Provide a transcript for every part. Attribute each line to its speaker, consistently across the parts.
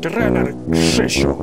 Speaker 1: trener Krzysiu.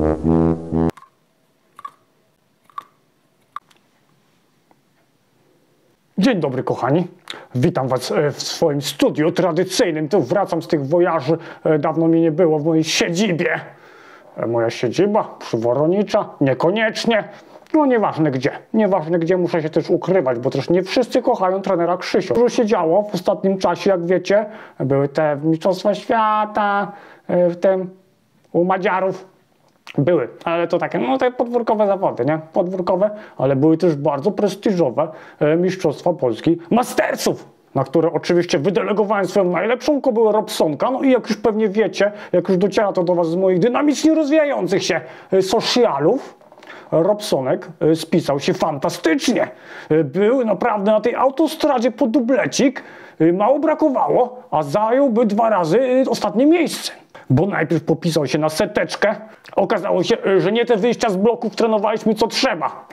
Speaker 1: Dzień dobry kochani, witam was w swoim studiu tradycyjnym. Tu wracam z tych wojaży, dawno mi nie było w mojej siedzibie. Moja siedziba przyworonnicza, niekoniecznie. No nieważne gdzie muszę się też ukrywać, bo też nie wszyscy kochają trenera Krzysia. Dużo się działo w ostatnim czasie, jak wiecie. Były te Mistrzostwa Świata, w tym u Madziarów. Były, ale to takie, no te podwórkowe zawody, nie? Podwórkowe, ale były też bardzo prestiżowe Mistrzostwa Polski Mastersów, na które oczywiście wydelegowałem swoją najlepszą kobyłę Robsonka. No i jak już pewnie wiecie, jak już dociera to do was z moich dynamicznie rozwijających się socialów, Robsonek spisał się fantastycznie. Był naprawdę na tej autostradzie po dublecik, mało brakowało, a zająłby 2 razy ostatnie miejsce. Bo najpierw popisał się na seteczkę, okazało się, że nie te wyjścia z bloków trenowaliśmy co trzeba.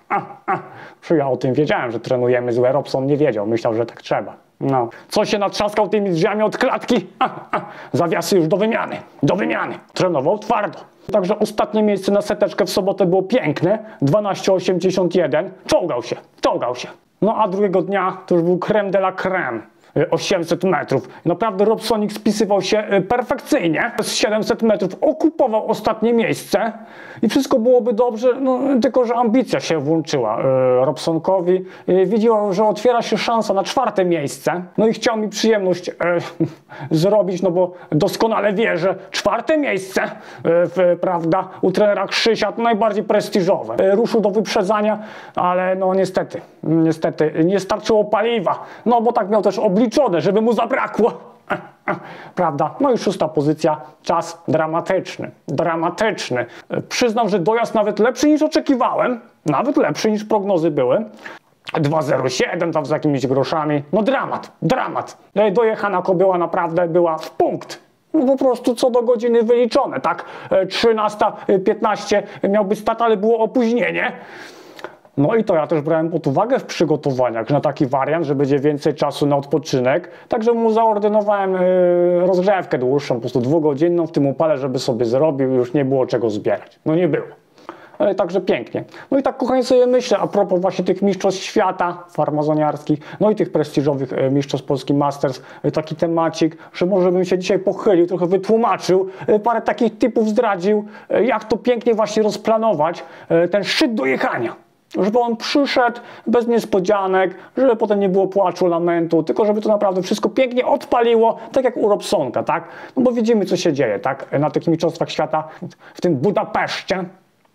Speaker 1: Ja o tym wiedziałem, że trenujemy złe, Robson nie wiedział, myślał, że tak trzeba. No. Co się natrzaskał tymi drzwiami od klatki? Zawiasy już do wymiany. Trenował twardo. Także ostatnie miejsce na seteczkę w sobotę było piękne, 12,81. Czołgał się. No a drugiego dnia to już był crème de la crème. 800 metrów. Naprawdę Robsonik spisywał się perfekcyjnie. Z 700 metrów okupował ostatnie miejsce i wszystko byłoby dobrze, no, tylko że ambicja się włączyła Robsonkowi. Widział, że otwiera się szansa na 4. miejsce. No i chciał mi przyjemność zrobić, no bo doskonale wie, że 4. miejsce prawda, u trenera Krzysia to najbardziej prestiżowe. Ruszył do wyprzedzania, ale no niestety nie starczyło paliwa. No bo tak miał też obliczone, żeby mu zabrakło. Prawda? No i 6. pozycja, czas dramatyczny. Przyznam, że dojazd nawet lepszy niż oczekiwałem, nawet lepszy niż prognozy były. 2,07 tam z jakimiś groszami. No dramat. Dojechana kobyła naprawdę była w punkt. No po prostu co do godziny wyliczone, tak? 13:15 miał być start, ale było opóźnienie. No i to ja też brałem pod uwagę w przygotowaniach na taki wariant, że będzie więcej czasu na odpoczynek. Także mu zaordynowałem rozgrzewkę dłuższą, po prostu 2-godzinną w tym upale, żeby sobie zrobił i już nie było czego zbierać. No nie było. Także pięknie. No i tak kochani sobie myślę, a propos właśnie tych mistrzostw świata farmazoniarskich, no i tych prestiżowych mistrzostw Polski Masters, taki temacik, że może bym się dzisiaj pochylił, trochę wytłumaczył, parę takich typów zdradził, jak to pięknie właśnie rozplanować ten szczyt dojechania. Żeby on przyszedł bez niespodzianek, żeby potem nie było płaczu, lamentu, tylko żeby to naprawdę wszystko pięknie odpaliło, tak jak u Robsonka, tak? No bo widzimy, co się dzieje, tak? Na takich mistrzostwach świata, w tym Budapeszcie,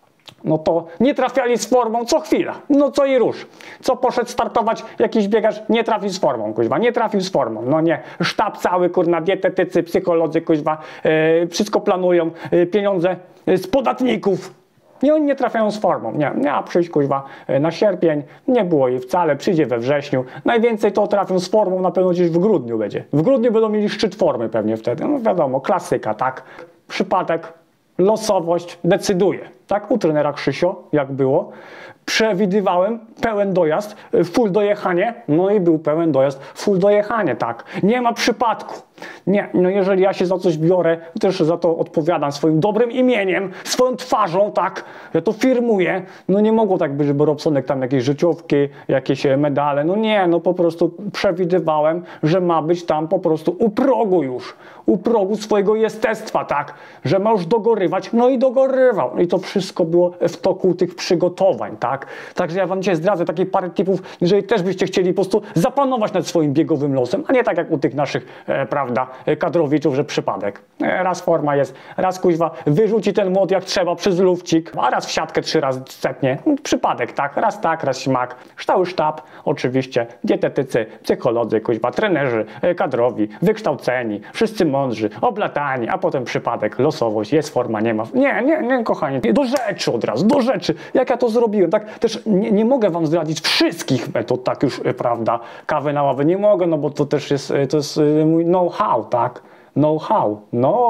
Speaker 1: no to nie trafiali z formą co chwila, no co i rusz. Co poszedł startować jakiś biegacz, nie trafił z formą, kuźwa, nie trafił z formą, no nie. Sztab cały, kurna, dietetycy, psycholodzy, kuźwa, wszystko planują, pieniądze z podatników. I oni nie trafiają z formą. Nie, miała przyjść kuźwa na sierpień, nie było jej wcale, przyjdzie we wrześniu. Najwięcej to trafią z formą na pewno gdzieś w grudniu będzie. W grudniu będą mieli szczyt formy pewnie wtedy. No wiadomo, klasyka, tak? Przypadek, losowość decyduje. Tak? U trenera Krzysio, jak było. Przewidywałem pełen dojazd, full dojechanie, no i był pełen dojazd, full dojechanie, tak. Nie ma przypadku. Nie, no jeżeli ja się za coś biorę, też za to odpowiadam swoim dobrym imieniem, swoją twarzą, tak, ja to firmuję, no nie mogło tak być, żeby Robsonek tam jakieś życiówki, jakieś medale, no nie, no po prostu przewidywałem, że ma być tam po prostu u progu już, u progu swojego jestestwa, tak, że ma już dogorywać, no i dogorywał. I to wszystko było w toku tych przygotowań, tak. Także ja wam dzisiaj zdradzę takie parę tipów, jeżeli też byście chcieli po prostu zapanować nad swoim biegowym losem, a nie tak jak u tych naszych, prawda, kadrowiczów, że przypadek. Raz forma jest, raz kuźwa wyrzuci ten młot jak trzeba przez lufcik, a raz w siatkę 3 razy cepnie. Przypadek, tak, raz śmak. Cały sztab, oczywiście, dietetycy, psycholodzy, kuźwa, trenerzy, kadrowi, wykształceni, wszyscy mądrzy, oblatani, a potem przypadek, losowość, jest forma, nie ma. Nie, kochani, do rzeczy od razu, do rzeczy. Jak ja to zrobiłem, tak, też nie mogę wam zdradzić wszystkich metod, tak już, prawda, kawy na ławę nie mogę, no bo to też jest, to jest mój know-how, tak, know-how,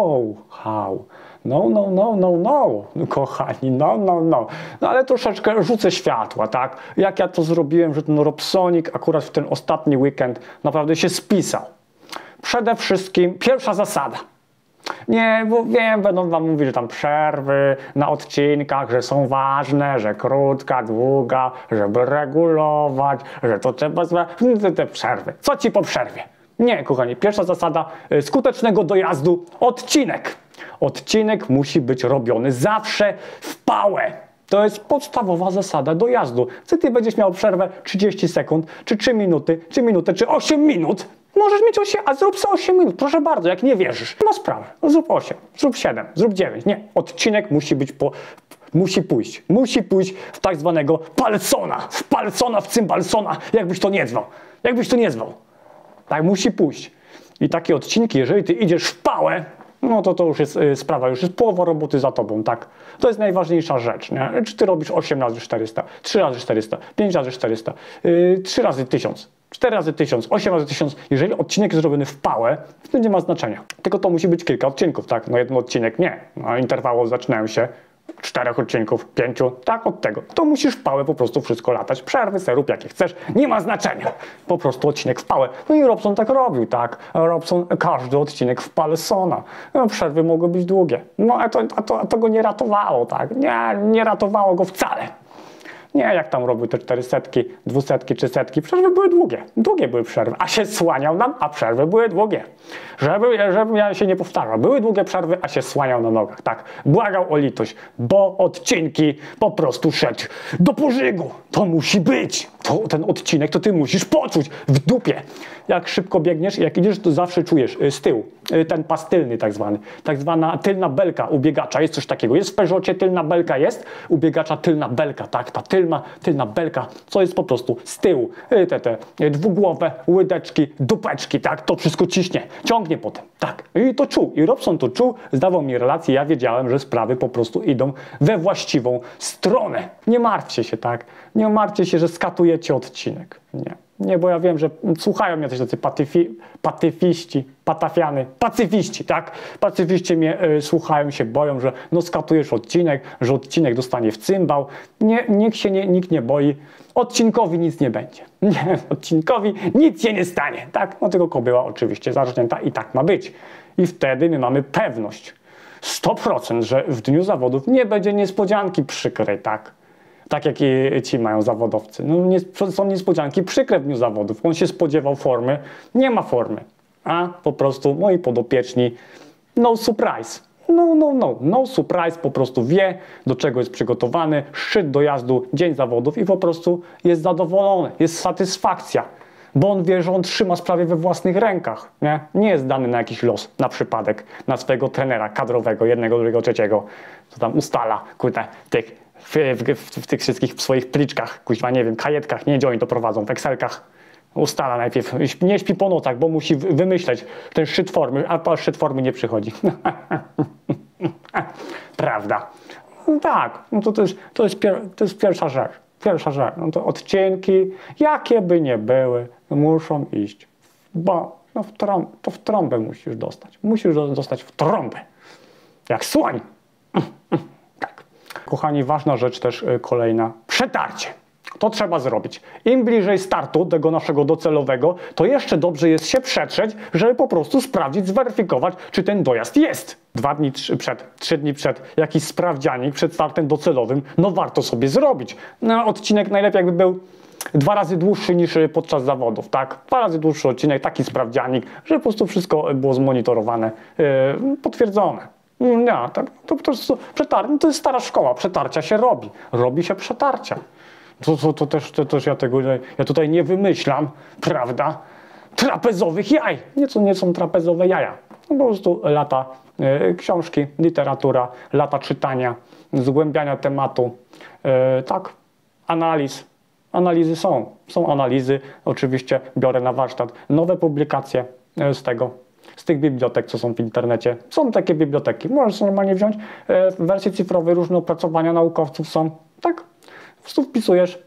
Speaker 1: no, kochani, no. No ale troszeczkę rzucę światła, tak, jak ja to zrobiłem, że ten Robsonik akurat w ten ostatni weekend naprawdę się spisał. Przede wszystkim pierwsza zasada. Nie, bo wiem, będą wam mówić, że tam przerwy na odcinkach, że są ważne, że krótka, długa, żeby regulować, że to trzeba... Te przerwy. Co ci po przerwie? Nie, kochani, pierwsza zasada skutecznego dojazdu: odcinek. Odcinek musi być robiony zawsze w pałę. To jest podstawowa zasada dojazdu. Czy ty będziesz miał przerwę 30 sekund, czy 3 minuty, czy 8 minut, możesz mieć 8, a zrób sobie 8 minut, proszę bardzo, jak nie wierzysz. Nie ma sprawy, zrób 8, zrób 7, zrób 9. Nie, odcinek musi być musi pójść w tak zwanego palcona, w cymbalsona, jakbyś to nie zwał. Tak, musi pójść. I takie odcinki, jeżeli ty idziesz w pałę, no to już jest sprawa, już jest połowa roboty za tobą, tak? To jest najważniejsza rzecz, nie? Czy ty robisz 8 razy 400, 3 razy 400, 5 razy 400, 3 razy 1000, 4 razy 1000, 8 razy 1000. Jeżeli odcinek jest zrobiony w pałę, to nie ma znaczenia. Tylko to musi być kilka odcinków, tak? No jeden odcinek nie. No, interwały zaczynają się 4 odcinków, 5, tak, od tego. To musisz w pałę po prostu wszystko latać. Przerwy, rób jakie chcesz, nie ma znaczenia. Po prostu odcinek w pałę. No i Robson tak robił, tak. Robson każdy odcinek w Palsona. No, przerwy mogły być długie. No a to go nie ratowało, tak. Nie ratowało go wcale. Nie, jak tam robił te 400, 200 czy setki, przerwy były długie. Długie były przerwy, a się słaniał nam, a przerwy były długie. Żeby ja się nie powtarzał. Były długie przerwy, a się słaniał na nogach. Tak, błagał o litość, bo odcinki po prostu szedł do pożygu. To musi być. Ten odcinek to ty musisz poczuć w dupie. Jak szybko biegniesz, jak idziesz, to zawsze czujesz z tyłu. Ten pas tylny tak zwany. Tak zwana tylna belka u biegacza. Jest coś takiego. Jest w Peugeocie tylna belka, jest u biegacza tylna belka. Tak, ta tylna belka, co jest po prostu z tyłu. Te dwugłowe łydeczki, dupeczki, tak, to wszystko ciśnie. Ciągnie potem. Tak. I to czuł. I Robson to czuł. Zdawał mi relację. Ja wiedziałem, że sprawy po prostu idą we właściwą stronę. Nie martwcie się, tak. Nie martwcie się, że skatujecie odcinek. Nie. Nie, bo ja wiem, że słuchają mnie też tacy pacyfiści, tak? Pacyfiści mnie słuchają, się boją, że no skatujesz odcinek, że odcinek dostanie w cymbał. Nie, nikt nie boi. Odcinkowi nic nie będzie. Nie, odcinkowi nic się nie stanie, tak? No tylko kobyła oczywiście zacznięta i tak ma być. I wtedy my mamy pewność 100%, że w dniu zawodów nie będzie niespodzianki przykrej, tak? Tak jak i ci mają zawodowcy. No, są niespodzianki przykre w dniu zawodów. On się spodziewał formy, nie ma formy. A po prostu moi podopieczni, no surprise. No surprise, po prostu wie, do czego jest przygotowany, szczyt dojazdu, dzień zawodów i po prostu jest zadowolony, jest satysfakcja. Bo on wie, że on trzyma sprawy we własnych rękach. Nie jest dany na jakiś los, na przypadek, na swojego trenera kadrowego, jednego, drugiego, trzeciego, co tam ustala, w tych wszystkich swoich pliczkach, kuźwa, nie wiem, kajetkach, nie gdzie oni to prowadzą, w Excelkach. Ustala najpierw, nie śpi po nocach, bo musi wymyśleć ten szczyt formy, a szczyt formy nie przychodzi. Prawda. No tak, no to jest pierwsza rzecz. No to odcinki, jakie by nie były, muszą iść, bo no w trąbę musisz dostać. Musisz dostać w trąbę. Jak słoń. Tak. Kochani, ważna rzecz też kolejna. Przetarcie. To trzeba zrobić. Im bliżej startu tego naszego docelowego, to jeszcze dobrze jest się przetrzeć, żeby po prostu sprawdzić, zweryfikować, czy ten dojazd jest. 2 dni przed, 3 dni przed, jakiś sprawdzianik przed startem docelowym, no warto sobie zrobić. No, odcinek najlepiej jakby był 2 razy dłuższy niż podczas zawodów, tak? 2 razy dłuższy odcinek, taki sprawdzianik, żeby po prostu wszystko było zmonitorowane, potwierdzone. Nie, to po prostu to jest stara szkoła, przetarcia się robi. Robi się przetarcia. To też ja tutaj nie wymyślam, prawda, trapezowych jaj. Nie są trapezowe jaja. No po prostu lata książki, literatura, lata czytania, zgłębiania tematu, tak, analizy są. Są analizy, oczywiście biorę na warsztat nowe publikacje z tych bibliotek, co są w internecie. Są takie biblioteki, możesz normalnie wziąć w wersji cyfrowej, różne opracowania naukowców są, tak. Po prostu wpisujesz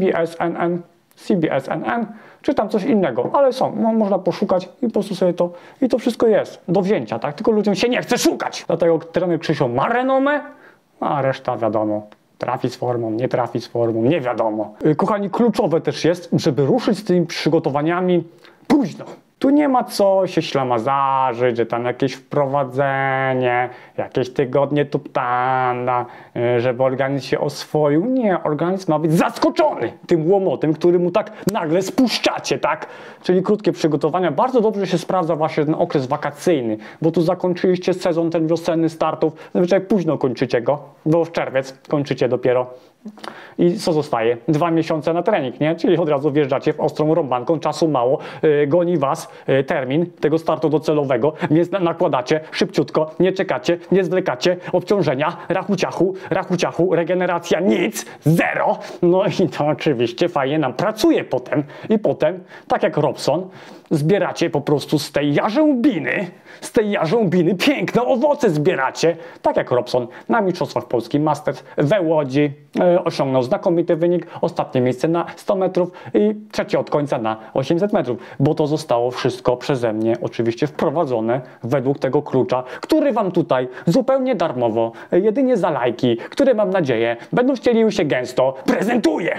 Speaker 1: CBSNN, czy tam coś innego, ale są, można poszukać i po prostu sobie to wszystko jest do wzięcia, tak? Tylko ludziom się nie chce szukać. Dlatego trener Krzysio ma renomę, a reszta wiadomo, trafi z formą, nie trafi z formą, nie wiadomo. Kochani, kluczowe też jest, żeby ruszyć z tymi przygotowaniami późno. Tu nie ma co się ślamazarzyć, że tam jakieś wprowadzenie, jakieś tygodnie tuptanda, żeby organizm się oswoił. Nie, organizm ma być zaskoczony tym łomotem, który mu tak nagle spuszczacie, tak? Czyli krótkie przygotowania. Bardzo dobrze się sprawdza właśnie ten okres wakacyjny, bo tu zakończyliście sezon ten wiosenny startów. Zazwyczaj późno kończycie go, bo w czerwiec kończycie dopiero. I co zostaje? 2 miesiące na trening, nie? Czyli od razu wjeżdżacie w ostrą rąbanką, czasu mało, goni was termin tego startu docelowego, więc nakładacie szybciutko, nie czekacie, nie zwlekacie, obciążenia, rachu-ciachu, regeneracja nic, zero. No i to oczywiście fajnie nam pracuje potem. I potem, tak jak Robson, zbieracie po prostu z tej jarzębiny piękne owoce zbieracie, tak jak Robson na Mistrzostwach Polski Masters we Łodzi osiągnął znakomity wynik, ostatnie miejsce na 100 metrów i trzecie od końca na 800 metrów, bo to zostało wszystko przeze mnie oczywiście wprowadzone według tego klucza, który wam tutaj zupełnie darmowo, jedynie za lajki, które mam nadzieję będą wcieliły się gęsto, prezentuję.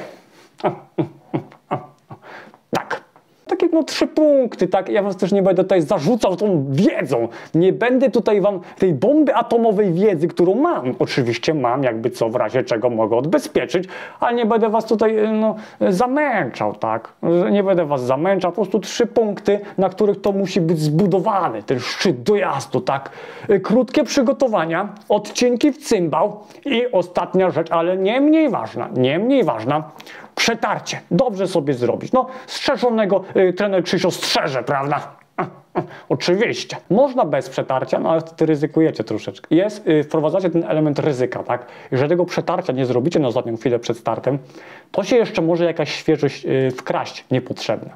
Speaker 1: Tak. Takie 3 punkty, tak? Ja was też nie będę tutaj zarzucał tą wiedzą. Nie będę tutaj wam tej bomby atomowej wiedzy, którą mam. Oczywiście mam, jakby co, w razie czego mogę odbezpieczyć, ale nie będę was tutaj zamęczał, tak? Nie będę was zamęczał. Po prostu 3 punkty, na których to musi być zbudowane. Ten szczyt dojazdu, tak? Krótkie przygotowania, odcinki w cymbał i ostatnia rzecz, ale nie mniej ważna, przetarcie. Dobrze sobie zrobić. No, strzeżonego trener Krzysio strzeże, prawda? Oczywiście. Można bez przetarcia, no ale wtedy ryzykujecie troszeczkę. Wprowadzacie ten element ryzyka, tak? Jeżeli tego przetarcia nie zrobicie na ostatnią chwilę przed startem, to się jeszcze może jakaś świeżość wkraść niepotrzebna.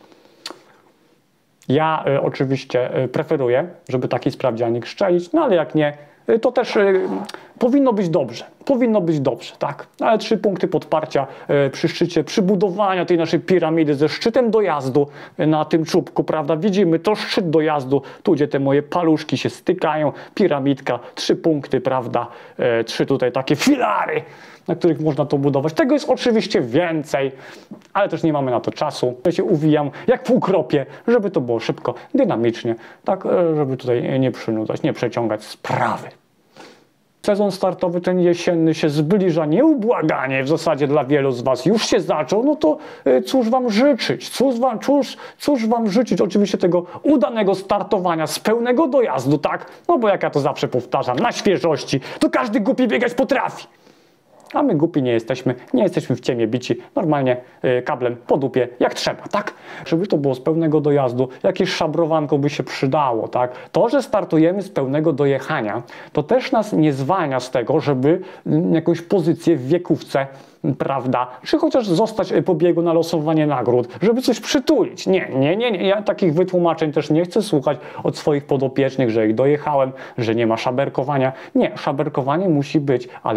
Speaker 1: Ja oczywiście preferuję, żeby taki sprawdzianik szczelić, no ale jak nie, to też powinno być dobrze. Powinno być dobrze, tak. Ale 3 punkty podparcia przy szczycie, przybudowania tej naszej piramidy ze szczytem dojazdu na tym czubku, prawda. Widzimy, to szczyt dojazdu, tu gdzie te moje paluszki się stykają, piramidka, 3 punkty, prawda. 3 tutaj takie filary, na których można to budować. Tego jest oczywiście więcej, ale też nie mamy na to czasu. Ja się uwijam jak półkropie, żeby to było szybko, dynamicznie, tak, żeby tutaj nie przynudzać, nie przeciągać sprawy. Sezon startowy ten jesienny się zbliża nieubłaganie, w zasadzie dla wielu z was już się zaczął, no to cóż wam życzyć, cóż wam życzyć, oczywiście tego udanego startowania z pełnego dojazdu, tak, no bo jak ja to zawsze powtarzam, na świeżości, to każdy głupi biegać potrafi. A my głupi nie jesteśmy w ciemię bici, normalnie kablem po dupie, jak trzeba, tak? Żeby to było z pełnego dojazdu, jakieś szabrowanko by się przydało, tak? To, że startujemy z pełnego dojechania, to też nas nie zwalnia z tego, żeby jakąś pozycję w wiekówce, prawda, czy chociaż zostać po biegu na losowanie nagród, żeby coś przytulić. Nie. Ja takich wytłumaczeń też nie chcę słuchać od swoich podopiecznych, że ich dojechałem, że nie ma szaberkowania. Nie, szaberkowanie musi być, ale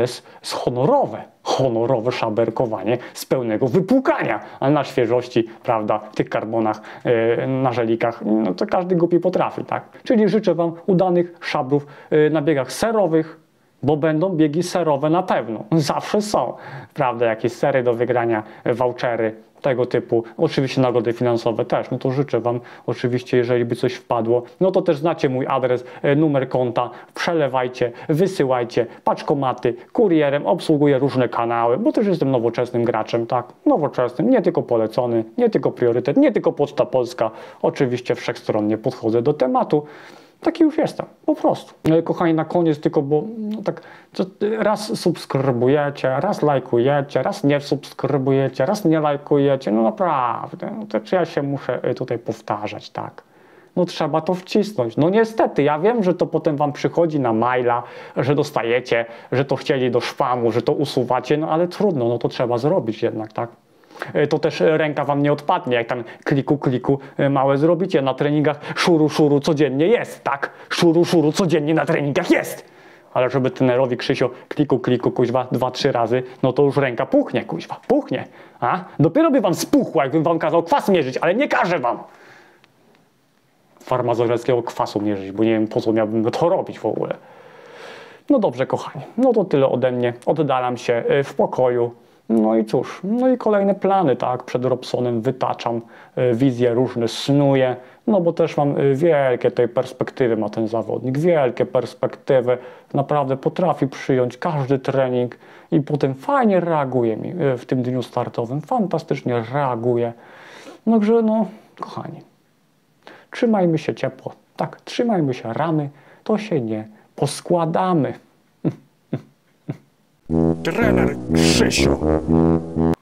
Speaker 1: honorowe szaberkowanie z pełnego wypłukania, ale na świeżości, prawda, w tych karbonach, na żelikach, no to każdy głupi potrafi, tak? Czyli życzę wam udanych szabrów na biegach serowych, bo będą biegi serowe na pewno. Zawsze są. Prawda, jakieś sery do wygrania, vouchery, tego typu. Oczywiście nagrody finansowe też. No to życzę wam, oczywiście, jeżeli by coś wpadło, no to też znacie mój adres, numer konta, przelewajcie, wysyłajcie, paczkomaty, kurierem, obsługuję różne kanały, bo też jestem nowoczesnym graczem, tak? Nowoczesnym, nie tylko polecony, nie tylko priorytet, nie tylko Poczta Polska. Oczywiście wszechstronnie podchodzę do tematu. Taki już jestem, po prostu. Kochani, na koniec tylko, bo no tak, raz subskrybujecie, raz lajkujecie, raz nie subskrybujecie, raz nie lajkujecie, no naprawdę, no to czy ja się muszę tutaj powtarzać, tak? No trzeba to wcisnąć. No niestety, ja wiem, że to potem wam przychodzi na maila, że dostajecie, że to chcieli do szpamu, że to usuwacie, no ale trudno, no to trzeba zrobić jednak, tak? To też ręka wam nie odpadnie, jak tam kliku małe zrobicie. Na treningach szuru codziennie jest, tak? Szuru codziennie na treningach jest. Ale żeby trenerowi Krzysio kliku kuźwa 2-3 razy, no to już ręka puchnie, kuźwa, puchnie. A? Dopiero by wam spuchła, jakbym wam kazał kwas mierzyć, ale nie każę wam farmazoreckiego kwasu mierzyć, bo nie wiem, po co miałbym to robić w ogóle. No dobrze, kochani, no to tyle ode mnie. Oddalam się w pokoju. No i cóż, no i kolejne plany, tak, przed Robsonem wytaczam, wizje różne snuję, No bo też mam wielkie tej perspektywy ma ten zawodnik, wielkie perspektywy, naprawdę potrafi przyjąć każdy trening i potem fajnie reaguje mi w tym dniu startowym, fantastycznie reaguje. Także no, kochani, trzymajmy się ciepło, tak, trzymajmy się ramy, to się nie poskładamy. Trener Krzysiu.